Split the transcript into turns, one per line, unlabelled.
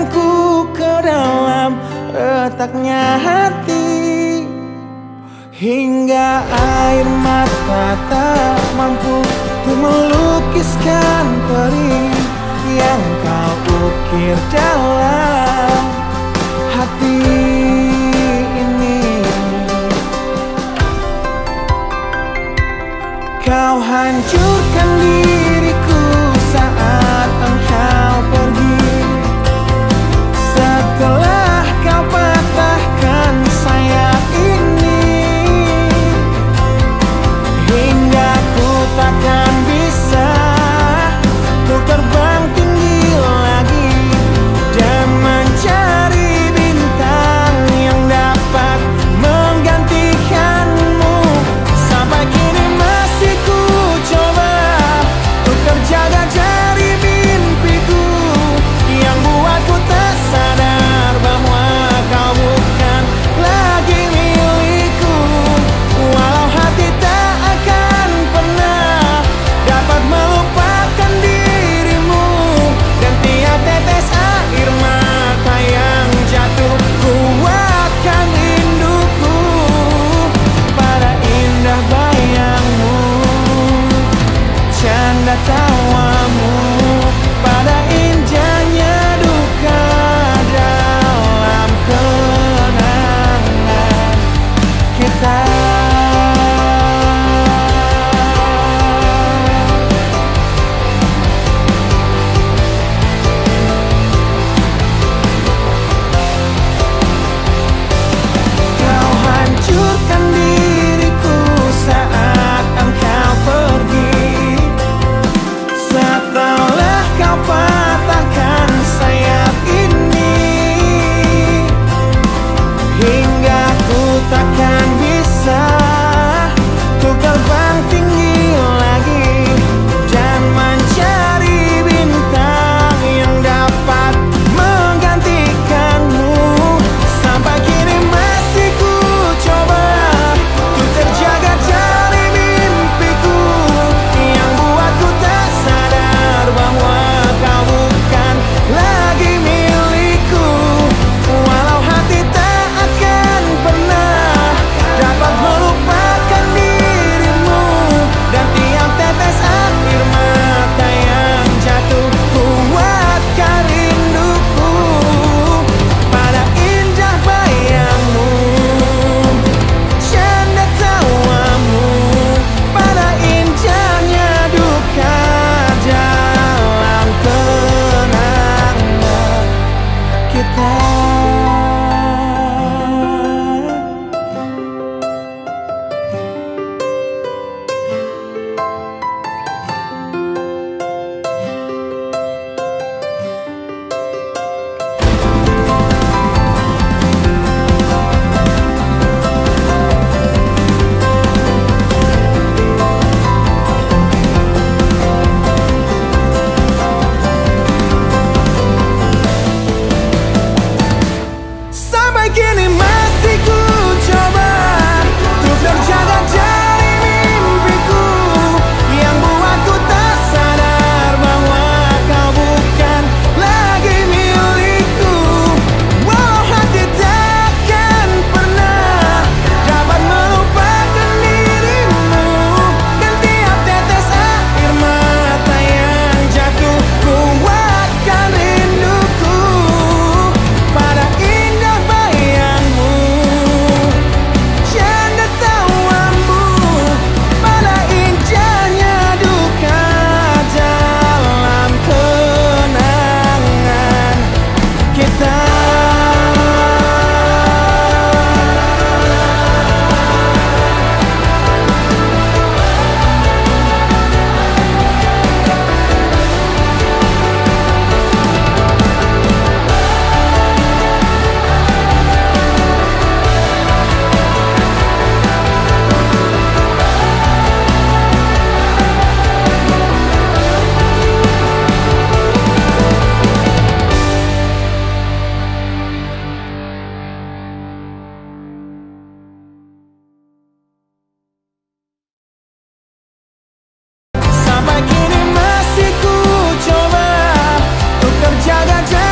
sayangku ke dalam retaknya hati, hingga air mata tak mampu untuk melukiskan perih yang kau ukir dalam hati ini. Kau hancurkan diriku saat engkau pergi, setelah kau patahkan sayap ini, hingga ku takkan bisa untuk terbang tinggi lagi dan mencari bintang yang dapat menggantikanmu. Sampai kini masih ku coba untuk terjaga dari mimpiku yang buatku tak sadar bahwa kau bukan lagi milikku. Walau hati tak akan pernah dapat melupakan dirimu, dan tiap tetes air mata yang jatuh kuatkan rinduku pada indah bayangmu, canda tawamu, pada indahnya duka dalam kenangan kita. Kau hancurkan diriku saat engkau pergi, setelah kau patahkan sayap ini, hingga ku takkan bisa untuk terbang tinggi lagi dan mencari bintang yang dapat menggantikanmu. Sampai kini masih ku coba untuk terjaga dari mimpiku yang buatku tak sadar bahwa kau bukan lagi milikku. Walau hati tak akan pernah dapat melupakan dirimu, dan tiap tetes air mata yang jatuh kuatkan rinduku pada indah bayangmu, canda tawamu, pada indahnya duka dalam kenangan kita. Sampai kini masih ku coba untuk terjaga dari mimpiku yang buatku tak sadar bahwa kau bukan lagi milikku. Walau hati takkan pernah dapat melupakan dirimu, dan tiap tetes air mata yang jatuh kuatkan rinduku pada indah bayangmu, canda tawamu, pada indahnya duka dalam kenangan kita. Sampai kini masih ku coba untuk terjaga